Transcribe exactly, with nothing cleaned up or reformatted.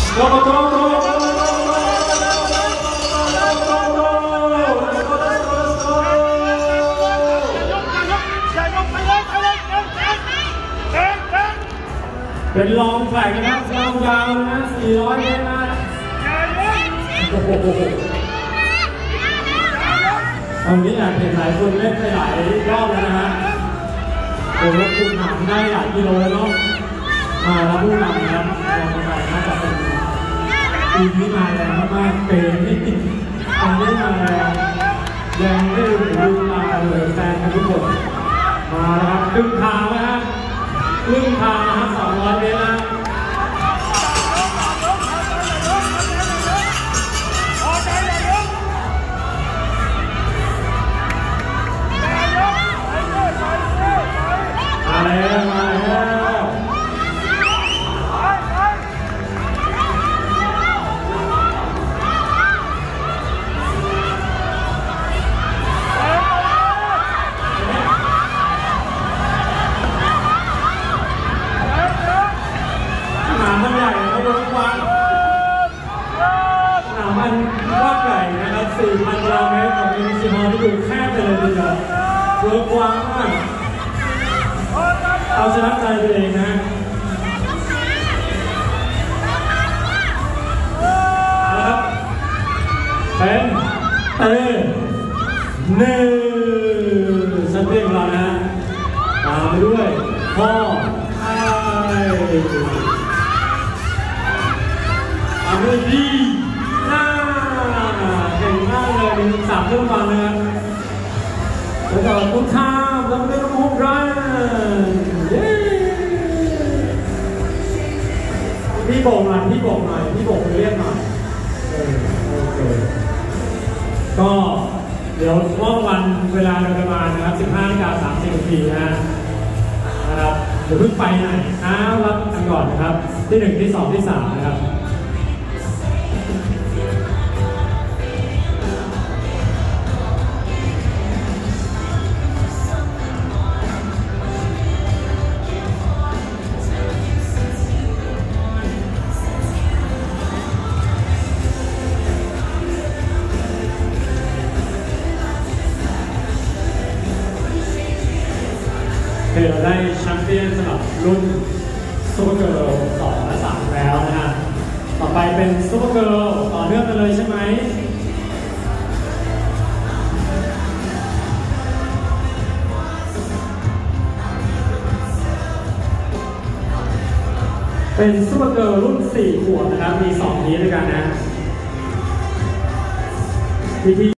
เป็นลองแข่งนะลองยาวนะสี่ร้อยเมตรนะโอ้โหตอนนี้แอบเห็นหลายคนเล่นไปหลายรอบแล้วนะฮะโอ้โหคุณหามได้หลายกิโลแล้วเนาะมาแล้วผู้นำนะครับลองไปน่าจะเป็นปีนี้มาแรงมากๆเปย์นี่อันนี้มาแรงแรงได้ดูดูตาเลยแฟนกันทุกคนมาแล้วครับครึ่งทางแล้วฮะครึ่งทางนะฮะสองร้อยเมตรนะมาแล้วมาแล้วสนามมันใหญ่นะครับทุกคนสนามมันกว้างใหญ่นะครับ สี่พัน ตารางเมตรของมินิซิมอลที่ดูแคบไปเลยทีเดียวเวิร์กกว้างมากเอาชนะใจตัวเองนะนะครับเป็นเต้เน่ชั้นเรียกเรานะตามไปด้วยพ่อไอ้ตามด้วยดีน่าเก่งมากเลยมีสามเรื่องฟังนะแล้วก็ทุกท่าแล้วก็ทุกร้านพี่โป่งหน่อยพี่โป่งหน่อยพี่โป่งเรียกหน่อยโอเคก็เดี๋ยวว่างวันเวลาโดยประมาณนะครับสิบห้านาฬิกาสามสิบนาทีนะนะครับเดี๋ยวเพิ่งไปไหนนะรับกันก่อนนะครับที่หนึ่งที่สองที่สามนะครับเราได้แชมเปี้ยนสำหรับรุ่นซูเปอร์เกิร์ลสองและสามแล้วนะฮะต่อไปเป็นซูเปอร์เกิร์ลต่อเนื่องกันเลยใช่ไหมเป็นซูเปอร์เกิร์ลรุ่นสี่ขวบนะครับมีสองทีด้วยกันนะที่